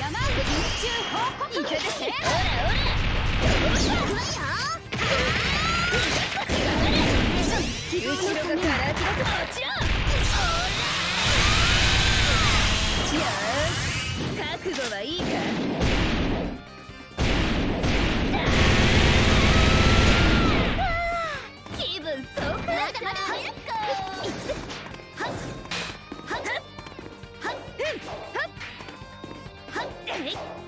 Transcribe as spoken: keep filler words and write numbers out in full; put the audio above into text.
いけですね。後ろがガラ空きだとこっちよ。よし、覚悟はいいか。気分爽快。まだまだ早く。はっはっはっはっはっはっ。